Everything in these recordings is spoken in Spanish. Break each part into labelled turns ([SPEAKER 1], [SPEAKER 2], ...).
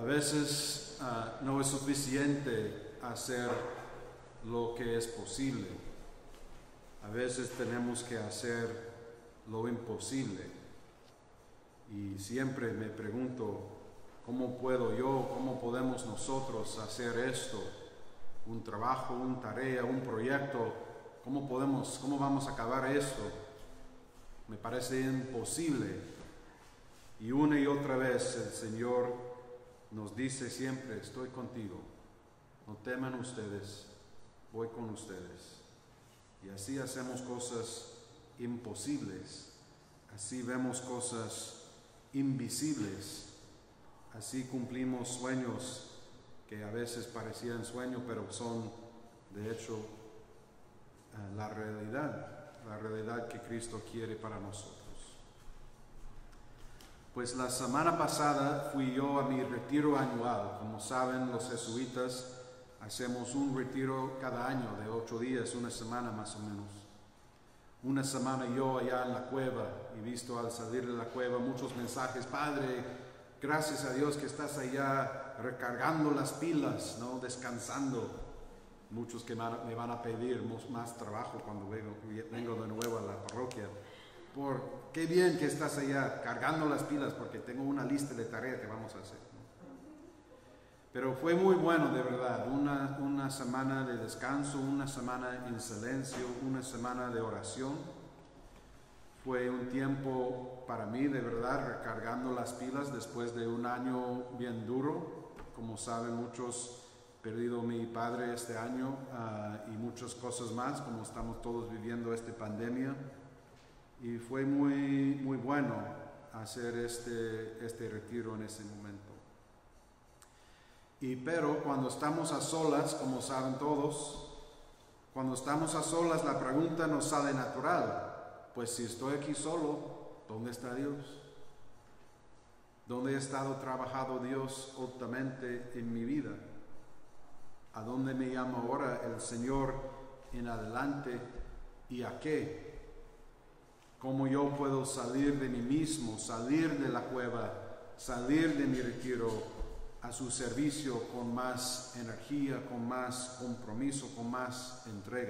[SPEAKER 1] veces no es suficiente hacer lo que es posible. A veces tenemos que hacer lo imposible. Y siempre me pregunto, ¿cómo puedo yo, cómo podemos nosotros hacer esto? Un trabajo, una tarea, un proyecto, ¿cómo vamos a acabar esto? Me parece imposible. Y una y otra vez el Señor nos dice siempre, estoy contigo. No teman ustedes, voy con ustedes. Y así hacemos cosas imposibles. Así vemos cosas invisibles. Así cumplimos sueños que a veces parecían sueños, pero son de hecho la realidad que Cristo quiere para nosotros. Pues la semana pasada fui yo a mi retiro anual. Como saben, los jesuitas hacemos un retiro cada año de 8 días, una semana más o menos. Una semana yo allá en la cueva, y visto al salir de la cueva muchos mensajes: Padre, gracias a Dios que estás allá recargando las pilas, ¿no? Descansando. Muchos que me van a pedir más trabajo cuando vengo de nuevo a la parroquia. Qué bien que estás allá cargando las pilas, porque tengo una lista de tareas que vamos a hacer, ¿no? Pero fue muy bueno, de verdad, una semana de descanso, una semana en silencio, una semana de oración. Fue un tiempo para mí, de verdad, recargando las pilas después de un año bien duro. Como saben muchos, he perdido a mi padre este año y muchas cosas más, como estamos todos viviendo esta pandemia. Y fue muy, muy bueno hacer este retiro en ese momento. Pero cuando estamos a solas, como saben todos, cuando estamos a solas la pregunta nos sale natural. Pues si estoy aquí solo, ¿dónde está Dios? ¿Dónde ha estado trabajando Dios altamente en mi vida? ¿A dónde me llama ahora el Señor en adelante y a qué? ¿Cómo yo puedo salir de mí mismo, salir de la cueva, salir de mi retiro a su servicio con más energía, con más compromiso, con más entrega?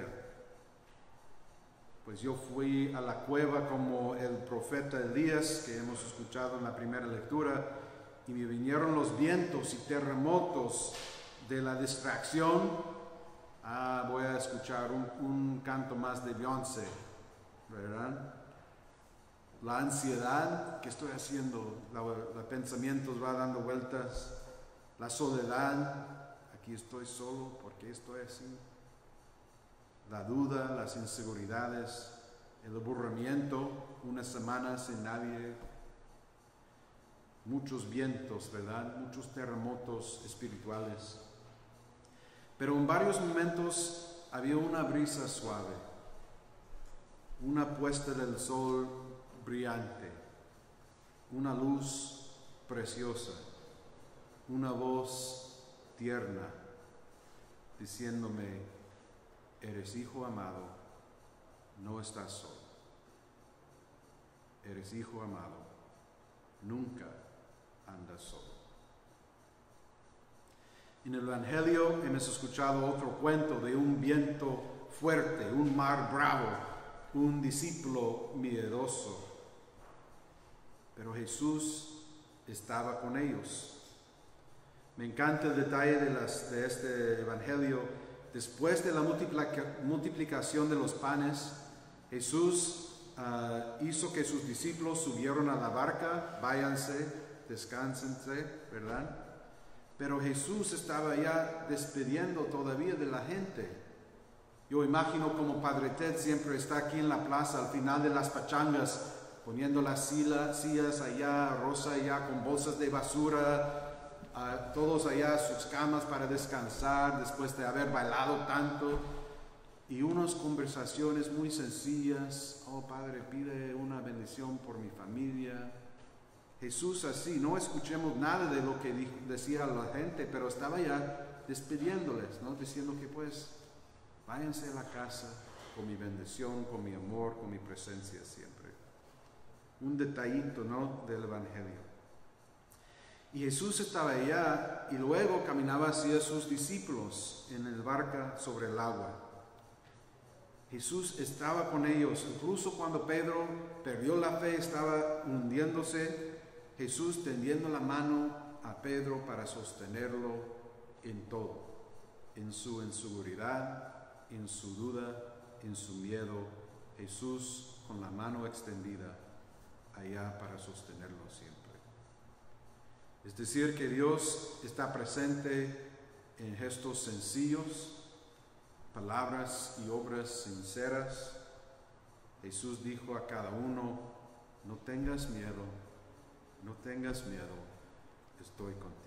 [SPEAKER 1] Pues yo fui a la cueva como el profeta Elías, que hemos escuchado en la primera lectura, y me vinieron los vientos y terremotos de la distracción. Voy a escuchar un canto más de Beyoncé, ¿verdad? La ansiedad, ¿qué estoy haciendo? Los pensamientos van dando vueltas. La soledad, aquí estoy solo, ¿por qué estoy así? La duda, las inseguridades, el aburrimiento, una semana sin nadie. Muchos vientos, ¿verdad? Muchos terremotos espirituales. Pero en varios momentos había una brisa suave, una puesta del sol brillante, una luz preciosa, una voz tierna diciéndome: eres hijo amado, no estás solo. Eres hijo amado, nunca andas solo. En el Evangelio hemos escuchado otro cuento de un viento fuerte, un mar bravo, un discípulo miedoso. Pero Jesús estaba con ellos. Me encanta el detalle de este Evangelio. Después de la multiplicación de los panes, Jesús hizo que sus discípulos subieron a la barca. Váyanse, descánsense, ¿verdad? Pero Jesús estaba ya despidiendo todavía de la gente. Yo imagino como Padre Ted siempre está aquí en la plaza al final de las pachangas, poniendo las sillas allá, Rosa allá con bolsas de basura, todos allá a sus camas para descansar después de haber bailado tanto, y unas conversaciones muy sencillas. Oh Padre, pide una bendición por mi familia. Jesús así, no escuchemos nada de lo que decía la gente, pero estaba ya despidiéndoles, ¿no? Diciendo que pues váyanse a la casa con mi bendición, con mi amor, con mi presencia siempre. Un detallito, ¿no?, del Evangelio. Y Jesús estaba allá y luego caminaba hacia sus discípulos en el barca sobre el agua. Jesús estaba con ellos, incluso cuando Pedro perdió la fe, estaba hundiéndose, Jesús tendiendo la mano a Pedro para sostenerlo en todo, en su inseguridad, en su duda, en su miedo. Jesús con la mano extendida allá para sostenerlo siempre. Es decir, que Dios está presente en gestos sencillos, palabras y obras sinceras. Jesús dijo a cada uno: no tengas miedo, no tengas miedo, estoy contigo.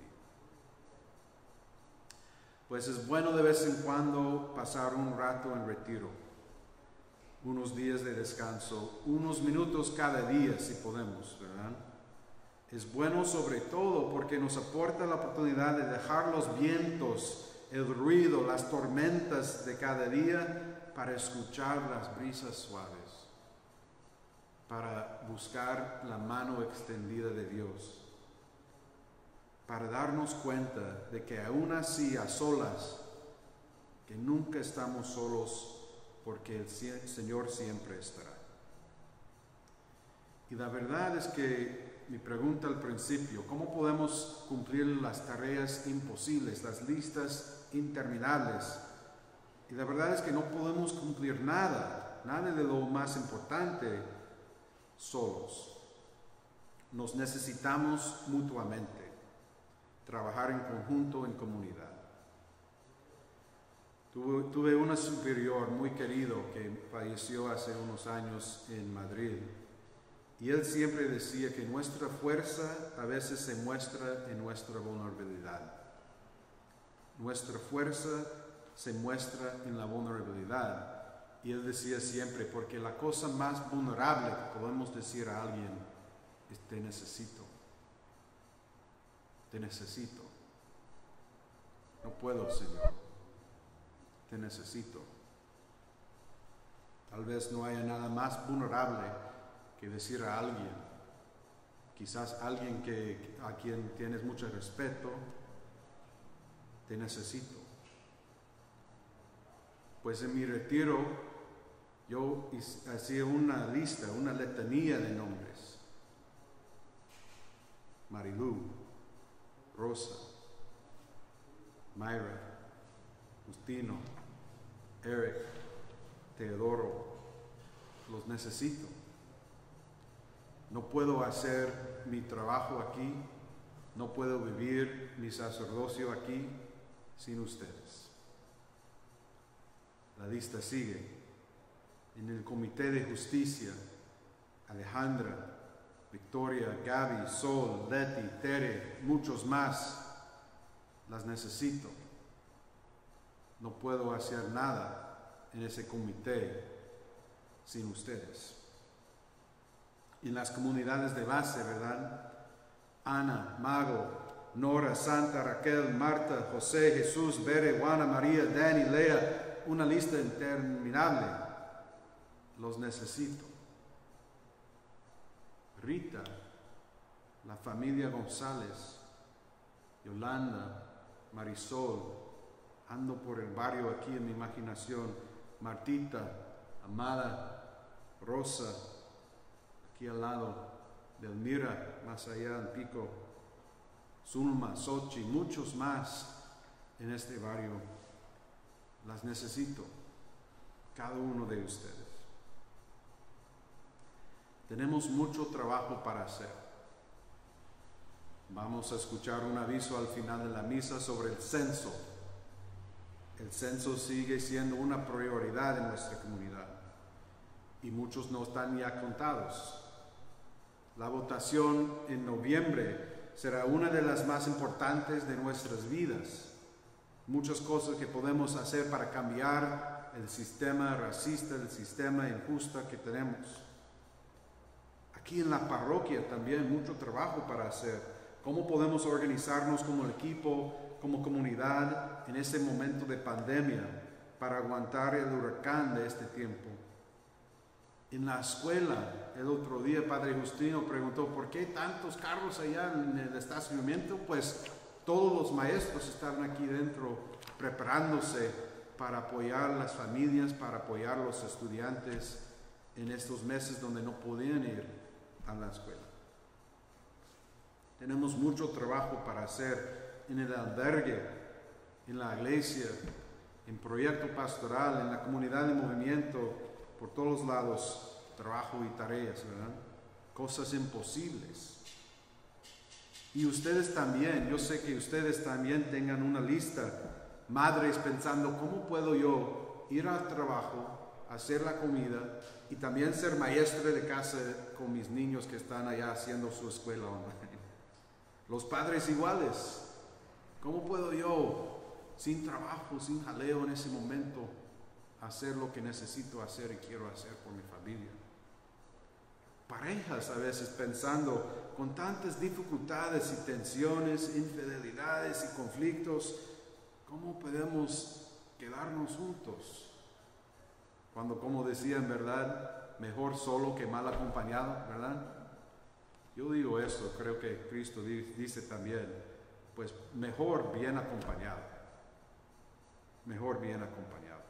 [SPEAKER 1] Pues es bueno de vez en cuando pasar un rato en retiro, unos días de descanso, unos minutos cada día si podemos, ¿verdad? Es bueno sobre todo porque nos aporta la oportunidad de dejar los vientos, el ruido, las tormentas de cada día para escuchar las brisas suaves, para buscar la mano extendida de Dios, para darnos cuenta de que aún así a solas, que nunca estamos solos porque el Señor siempre estará. Y la verdad es que mi pregunta al principio: ¿cómo podemos cumplir las tareas imposibles, las listas interminables? Y la verdad es que no podemos cumplir nada de lo más importante solos. Nos necesitamos mutuamente, trabajar en conjunto, en comunidad. Tuve una superior muy querido que falleció hace unos años en Madrid. Y él siempre decía que nuestra fuerza a veces se muestra en nuestra vulnerabilidad. Nuestra fuerza se muestra en la vulnerabilidad. Y él decía siempre, porque la cosa más vulnerable que podemos decir a alguien es: te necesito. Te necesito. No puedo, Señor. Te necesito. Tal vez no haya nada más vulnerable que decir a alguien, quizás alguien a quien tienes mucho respeto: te necesito. Pues en mi retiro yo hacía una lista, una letanía de nombres: Marilú, Rosa, Mayra, Justino, Eric, Teodoro. Los necesito. No puedo hacer mi trabajo aquí, no puedo vivir mi sacerdocio aquí sin ustedes. La lista sigue. En el Comité de Justicia: Alejandra, Victoria, Gaby, Sol, Leti, Tere, muchos más. Las necesito. No puedo hacer nada en ese comité sin ustedes. En las comunidades de base, ¿verdad? Ana, Mago, Nora, Santa, Raquel, Marta, José, Jesús, Bere, Juana, María, Dani, Lea, una lista interminable. Los necesito. Rita, la familia González, Yolanda, Marisol, ando por el barrio aquí en mi imaginación: Martita, Amada, Rosa, aquí al lado, Delmira, más allá en Pico, Zulma, Sochi, muchos más en este barrio. Las necesito, cada uno de ustedes. Tenemos mucho trabajo para hacer. Vamos a escuchar un aviso al final de la misa sobre el censo. El censo sigue siendo una prioridad en nuestra comunidad y muchos no están ya contados. La votación en noviembre será una de las más importantes de nuestras vidas. Muchas cosas que podemos hacer para cambiar el sistema racista, el sistema injusto que tenemos. Aquí en la parroquia también mucho trabajo para hacer. ¿Cómo podemos organizarnos como equipo, como comunidad en este momento de pandemia para aguantar el huracán de este tiempo? En la escuela, el otro día, Padre Justino preguntó, ¿por qué tantos carros allá en el estacionamiento? Pues todos los maestros estaban aquí dentro preparándose para apoyar a las familias, para apoyar a los estudiantes en estos meses donde no podían ir a la escuela. Tenemos mucho trabajo para hacer en el albergue, en la iglesia, en proyecto pastoral, en la comunidad de movimiento, por todos lados, trabajo y tareas, ¿verdad? Cosas imposibles. Y ustedes también, yo sé que ustedes también tengan una lista, madres pensando, ¿cómo puedo yo ir al trabajo, hacer la comida y también ser maestra de casa con mis niños que están allá haciendo su escuela online? Los padres iguales, ¿cómo puedo yo, sin trabajo, sin jaleo en ese momento, hacer lo que necesito hacer y quiero hacer por mi familia? Parejas a veces pensando con tantas dificultades y tensiones, infidelidades y conflictos, ¿cómo podemos quedarnos juntos? Cuando, como decía en verdad, mejor solo que mal acompañado, ¿verdad? Yo digo eso, creo que Cristo dice también, pues mejor bien acompañado. Mejor bien acompañado.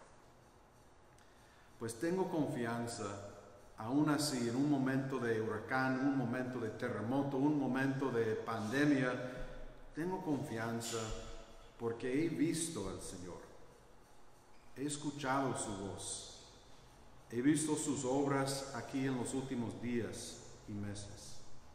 [SPEAKER 1] Pues tengo confianza, aún así, en un momento de huracán, un momento de terremoto, un momento de pandemia, tengo confianza porque he visto al Señor. He escuchado su voz. He visto sus obras aquí en los últimos días y meses.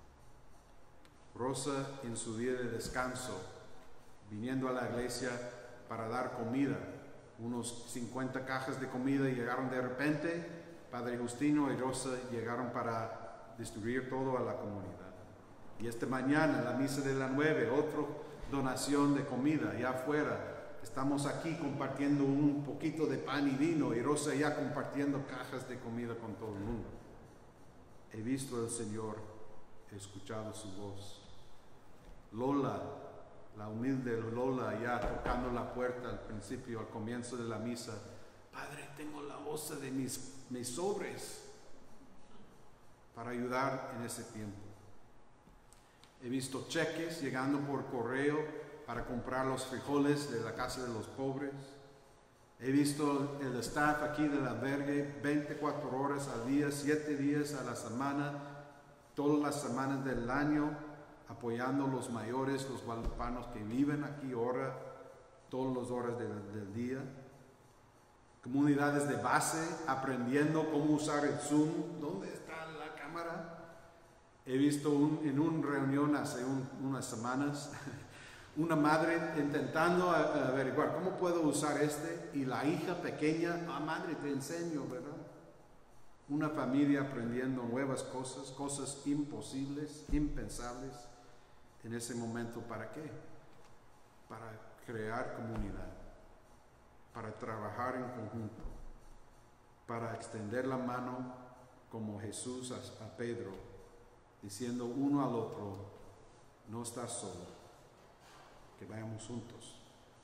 [SPEAKER 1] Rosa, en su día de descanso, viniendo a la iglesia para dar comida, unos 50 cajas de comida llegaron de repente. Padre Justino y Rosa llegaron para distribuir todo a la comunidad. Y esta mañana, en la misa de la 9, otra donación de comida allá afuera. Estamos aquí compartiendo un poquito de pan y vino y Rosa ya compartiendo cajas de comida con todo el mundo. He visto al Señor, he escuchado su voz. Lola, la humilde Lola, ya tocando la puerta al principio, al comienzo de la misa. Padre, tengo la bolsa de mis sobres para ayudar en ese tiempo. He visto cheques llegando por correo para comprar los frijoles de la casa de los pobres. He visto el staff aquí del albergue 24 horas al día, 7 días a la semana, todas las semanas del año, apoyando a los mayores, los guadalupanos que viven aquí ahora, todas las horas del día. Comunidades de base, aprendiendo cómo usar el Zoom. ¿Dónde está la cámara? He visto en una reunión hace unas semanas, una madre intentando averiguar cómo puedo usar y la hija pequeña, madre, te enseño, ¿verdad? Una familia aprendiendo nuevas cosas, cosas imposibles, impensables en ese momento. ¿Para qué? Para crear comunidad, para trabajar en conjunto, para extender la mano como Jesús a Pedro, diciendo uno al otro, no estás solo, que vayamos juntos.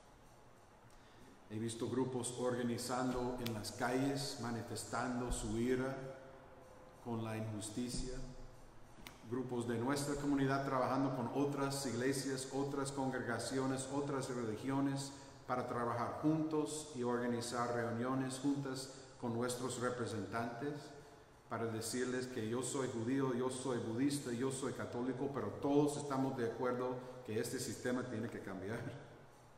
[SPEAKER 1] He visto grupos organizando en las calles, manifestando su ira con la injusticia. Grupos de nuestra comunidad trabajando con otras iglesias, otras congregaciones, otras religiones, para trabajar juntos y organizar reuniones juntas con nuestros representantes, para decirles que yo soy judío, yo soy budista, yo soy católico, pero todos estamos de acuerdo que este sistema tiene que cambiar.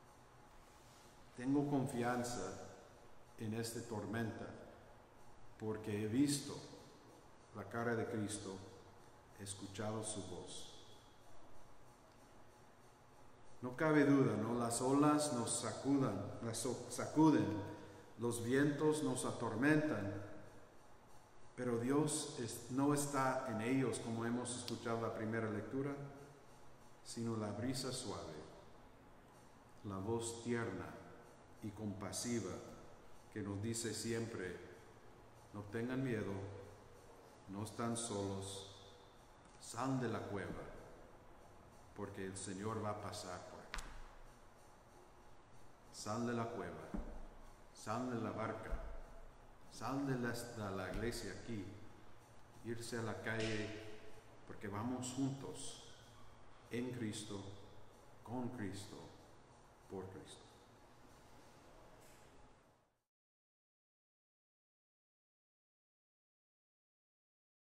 [SPEAKER 1] Tengo confianza en esta tormenta porque he visto la cara de Cristo, he escuchado su voz. No cabe duda, ¿no? Las olas nos sacuden, los vientos nos atormentan, pero Dios no está en ellos como hemos escuchado la primera lectura, sino la brisa suave, la voz tierna y compasiva que nos dice siempre, no tengan miedo, no están solos, sal de la cueva, porque el Señor va a pasar por aquí. Sal de la cueva, sal de la barca, Sal de la iglesia aquí, irse a la calle, porque vamos juntos en Cristo, con Cristo, por Cristo.